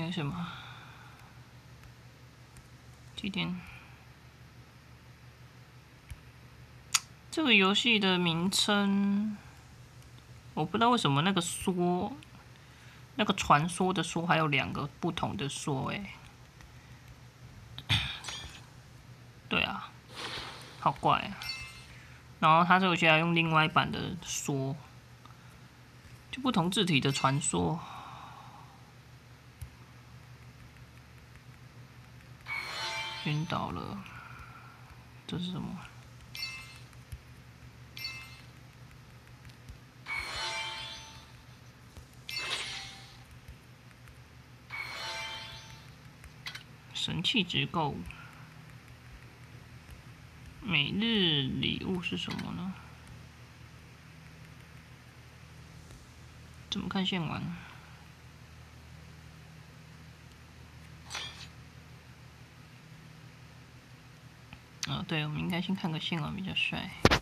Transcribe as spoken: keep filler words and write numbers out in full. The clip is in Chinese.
还有什么？几点？这个游戏的名称，我不知道为什么那个说，那个传说的说还有两个不同的说，哎，对啊，好怪啊。然后它这个游戏还用另外一版的说，就不同字体的传说。晕倒了，这是什么？神器直购，每日礼物是什么呢？怎么看线玩？哦，对，我们应该先看个线玩比较帅。